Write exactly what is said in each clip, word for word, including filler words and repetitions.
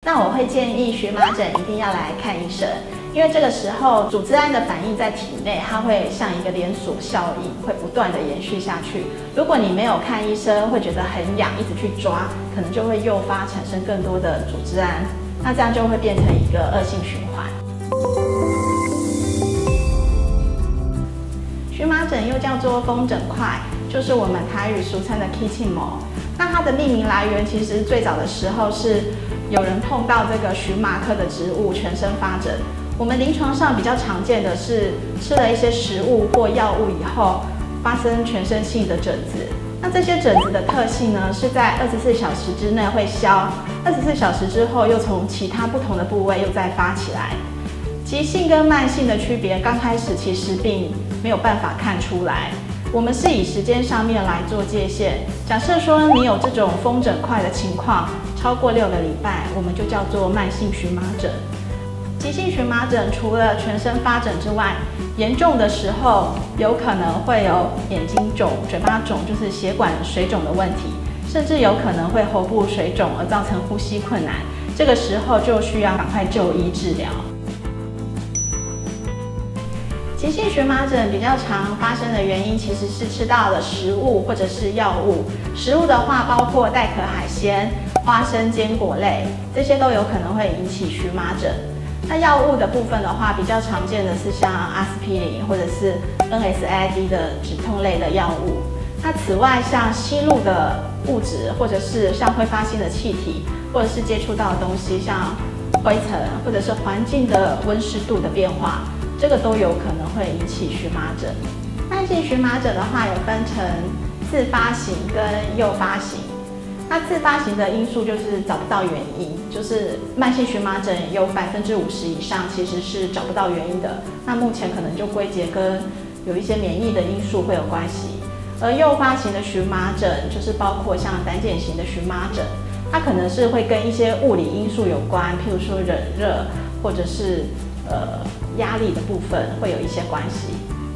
那我会建议荨麻疹一定要来看医生，因为这个时候组织胺的反应在体内，它会像一个连锁效应，会不断的延续下去。如果你没有看医生，会觉得很痒，一直去抓，可能就会诱发产生更多的组织胺，那这样就会变成一个恶性循环。荨麻疹又叫做风疹块，就是我们台语俗称的 Kitchen Mole。那它的命名来源其实最早的时候是有人碰到这个荨麻科的植物，全身发疹。我们临床上比较常见的是吃了一些食物或药物以后发生全身性的疹子。那这些疹子的特性呢，是在二十四小时之内会消，二十四小时之后又从其他不同的部位又再发起来。急性跟慢性的区别，刚开始其实并没有办法看出来。我们是以时间上面来做界限。假设说你有这种风疹块的情况超过六个礼拜，我们就叫做慢性荨麻疹。急性荨麻疹除了全身发疹之外，严重的时候有可能会有眼睛肿、嘴巴肿，就是血管水肿的问题，甚至有可能会喉部水肿而造成呼吸困难。这个时候就需要赶快就医治疗。急性荨麻疹比较常发生的原因，其实是吃到了食物或者是药物。食物的话，包括带壳海鲜、花生、坚果类，这些都有可能会引起荨麻疹。那药物的部分的话，比较常见的是像阿司匹林或者是 N S A I D 的止痛类的药物。那此外，像吸入的物质，或者是像挥发性的气体，或者是接触到的东西，像灰尘或者是环境的温湿度的变化，这个都有可能会引起荨麻疹。慢性荨麻疹的话，有分成自发型跟诱发型。那自发型的因素就是找不到原因，就是慢性荨麻疹有百分之五十以上其实是找不到原因的。那目前可能就归结跟有一些免疫的因素会有关系。而诱发型的荨麻疹就是包括像胆碱型的荨麻疹，它可能是会跟一些物理因素有关，譬如说冷热或者是呃压力的部分会有一些关系。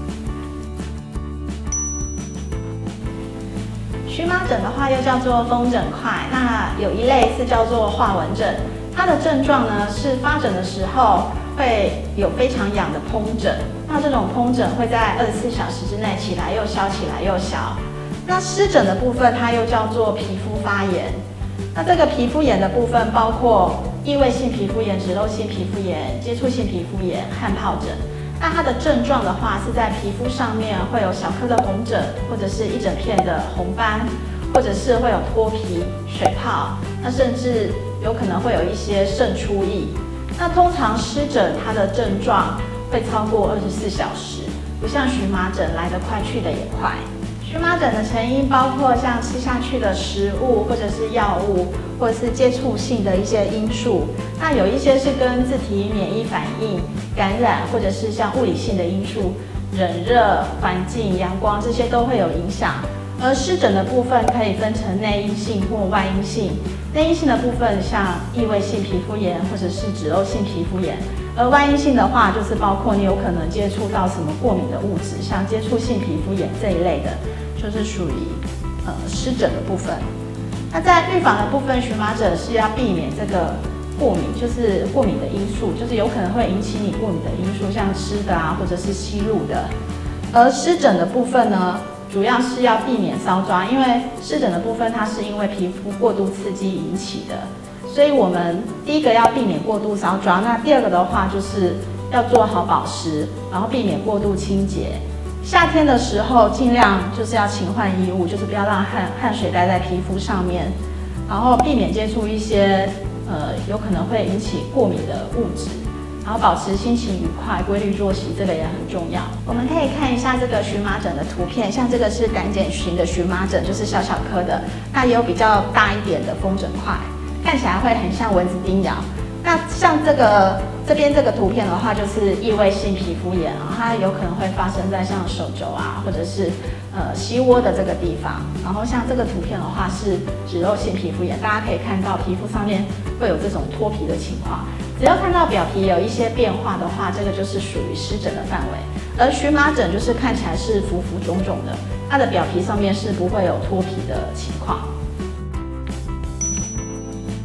荨麻疹的话又叫做风疹块，那有一类是叫做化纹症，它的症状呢是发疹的时候会有非常痒的疱疹，那这种疱疹会在二十四小时之内起来又消，起来又消。那湿疹的部分它又叫做皮肤发炎，那这个皮肤炎的部分包括异位性皮肤炎、脂漏性皮肤炎、接触性皮肤炎、汗疱疹。那它的症状的话，是在皮肤上面会有小颗的红疹，或者是一整片的红斑，或者是会有脱皮、水泡，那甚至有可能会有一些渗出液。那通常湿疹它的症状会超过二十四小时，不像荨麻疹来得快去得也快。荨麻疹的成因包括像吃下去的食物，或者是药物，或者是接触性的一些因素。那有一些是跟自体免疫反应、感染，或者是像物理性的因素，冷热、环境、阳光这些都会有影响。而湿疹的部分可以分成内因性或外因性。内因性的部分像异位性皮肤炎或者是脂漏性皮肤炎，而外因性的话就是包括你有可能接触到什么过敏的物质，像接触性皮肤炎这一类的，就是属于呃湿疹的部分。那在预防的部分，荨麻疹是要避免这个过敏，就是过敏的因素，就是有可能会引起你过敏的因素，像吃的啊或者是吸入的。而湿疹的部分呢，主要是要避免搔抓，因为湿疹的部分它是因为皮肤过度刺激引起的，所以我们第一个要避免过度搔抓，那第二个的话就是要做好保湿，然后避免过度清洁。夏天的时候尽量就是要勤换衣物，就是不要让汗汗水待在皮肤上面，然后避免接触一些呃有可能会引起过敏的物质。然后保持心情愉快、规律作息，这个也很重要。我们可以看一下这个荨麻疹的图片，像这个是胆碱型的荨麻疹，就是小小颗的，那也有比较大一点的风疹块，看起来会很像蚊子叮咬。那像这个这边这个图片的话，就是异位性皮肤炎啊，它有可能会发生在像手肘啊，或者是呃膝窝的这个地方。然后像这个图片的话是脂漏性皮肤炎，大家可以看到皮肤上面会有这种脱皮的情况。只要看到表皮有一些变化的话，这个就是属于湿疹的范围。而荨麻疹就是看起来是浮浮肿肿的，它的表皮上面是不会有脱皮的情况。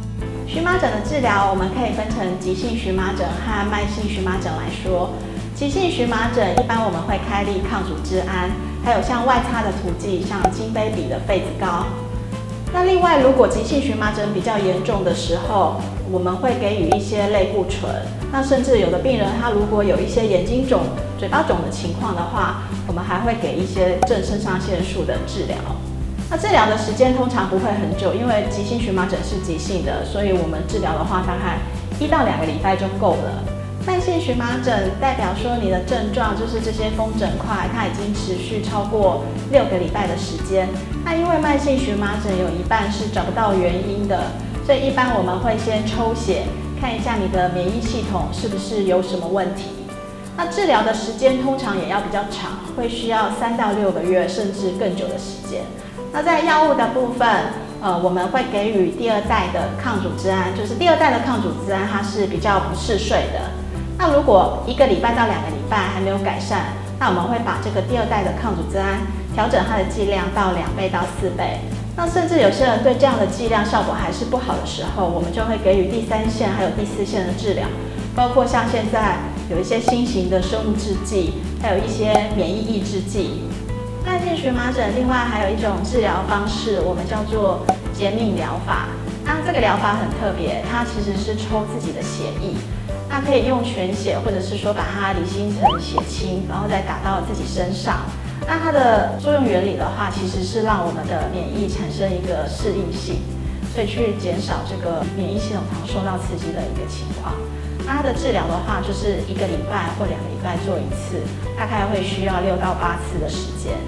荨麻疹的治疗，我们可以分成急性荨麻疹和慢性荨麻疹来说。急性荨麻疹一般我们会开立抗组织胺，还有像外擦的涂剂，像金杯比的痱子膏。那另外，如果急性荨麻疹比较严重的时候，我们会给予一些类固醇。那甚至有的病人他如果有一些眼睛肿、嘴巴肿的情况的话，我们还会给一些正肾上腺素的治疗。那治疗的时间通常不会很久，因为急性荨麻疹是急性的，所以我们治疗的话大概一到两个礼拜就够了。慢性荨麻疹代表说你的症状就是这些风疹块，它已经持续超过六个礼拜的时间。那因为慢性荨麻疹有一半是找不到原因的，所以一般我们会先抽血看一下你的免疫系统是不是有什么问题。那治疗的时间通常也要比较长，会需要三到六个月甚至更久的时间。那在药物的部分，呃，我们会给予第二代的抗组织胺，就是第二代的抗组织胺，它是比较不嗜睡的。那如果一个礼拜到两个礼拜还没有改善，那我们会把这个第二代的抗组织胺调整它的剂量到两倍到四倍。那甚至有些人对这样的剂量效果还是不好的时候，我们就会给予第三线还有第四线的治疗，包括像现在有一些新型的生物制剂，还有一些免疫抑制剂。慢性荨麻疹另外还有一种治疗方式，我们叫做减敏疗法。那这个疗法很特别，它其实是抽自己的血液，那可以用全血，或者是说把它离心成血清，然后再打到自己身上。那它的作用原理的话，其实是让我们的免疫产生一个适应性，所以去减少这个免疫系统常受到刺激的一个情况。那它的治疗的话，就是一个礼拜或两个礼拜做一次，大概会需要六到八次的时间。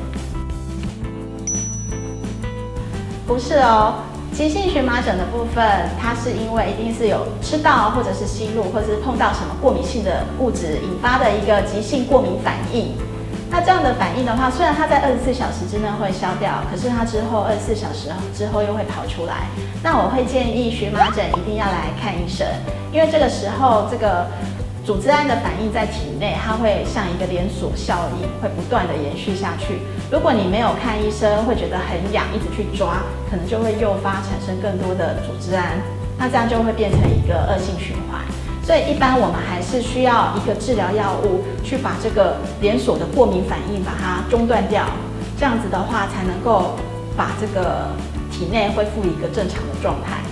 不是哦，急性荨麻疹的部分，它是因为一定是有吃到或者是吸入，或者是碰到什么过敏性的物质引发的一个急性过敏反应。那这样的反应的话，虽然它在二十四小时之内会消掉，可是它之后二十四小时之后又会跑出来。那我会建议荨麻疹一定要来看医生，因为这个时候这个组织胺的反应在体内，它会像一个连锁效应，会不断的延续下去。如果你没有看医生，会觉得很痒，一直去抓，可能就会诱发产生更多的组织胺，那这样就会变成一个恶性循环。所以一般我们还是需要一个治疗药物去把这个连锁的过敏反应把它中断掉，这样子的话才能够把这个体内恢复一个正常的状态。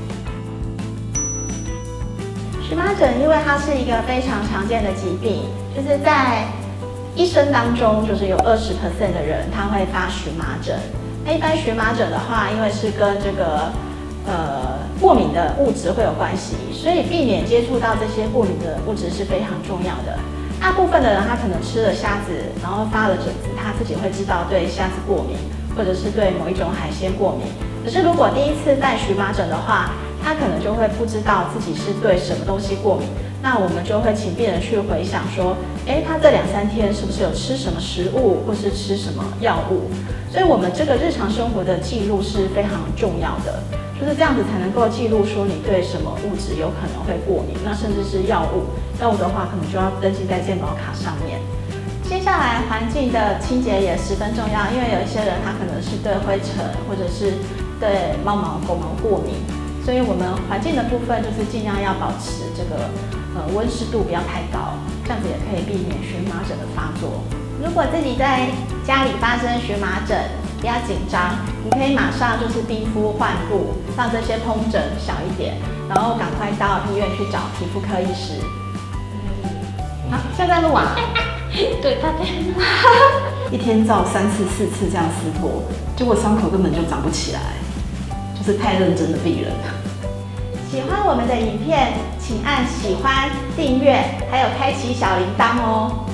荨麻疹因为它是一个非常常见的疾病，就是在一生当中，就是有二十 percent 的人他会发荨麻疹。那一般荨麻疹的话，因为是跟这个呃过敏的物质会有关系，所以避免接触到这些过敏的物质是非常重要的。大部分的人他可能吃了虾子，然后发了疹子，他自己会知道对虾子过敏，或者是对某一种海鲜过敏。可是如果第一次犯荨麻疹的话，他可能就会不知道自己是对什么东西过敏。那我们就会请病人去回想说，哎，他这两三天是不是有吃什么食物，或是吃什么药物？所以我们这个日常生活的记录是非常重要的，就是这样子才能够记录说你对什么物质有可能会过敏，那甚至是药物。药物的话，可能就要登记在健保卡上面。接下来环境的清洁也十分重要，因为有一些人他可能是对灰尘或者是对猫毛、狗毛过敏，所以我们环境的部分就是尽量要保持这个呃温湿度不要太高，这样子也可以避免荨麻疹的发作。如果自己在家里发生荨麻疹，不要紧张，你可以马上就是冰敷患部，让这些疱疹小一点，然后赶快到医院去找皮肤科医师。好，现在录啊。 对，他在一天照三次、四次这样撕破，结果伤口根本就长不起来，就是太认真的病人。 喜欢我们的影片，请按喜欢、订阅，还有开启小铃铛哦。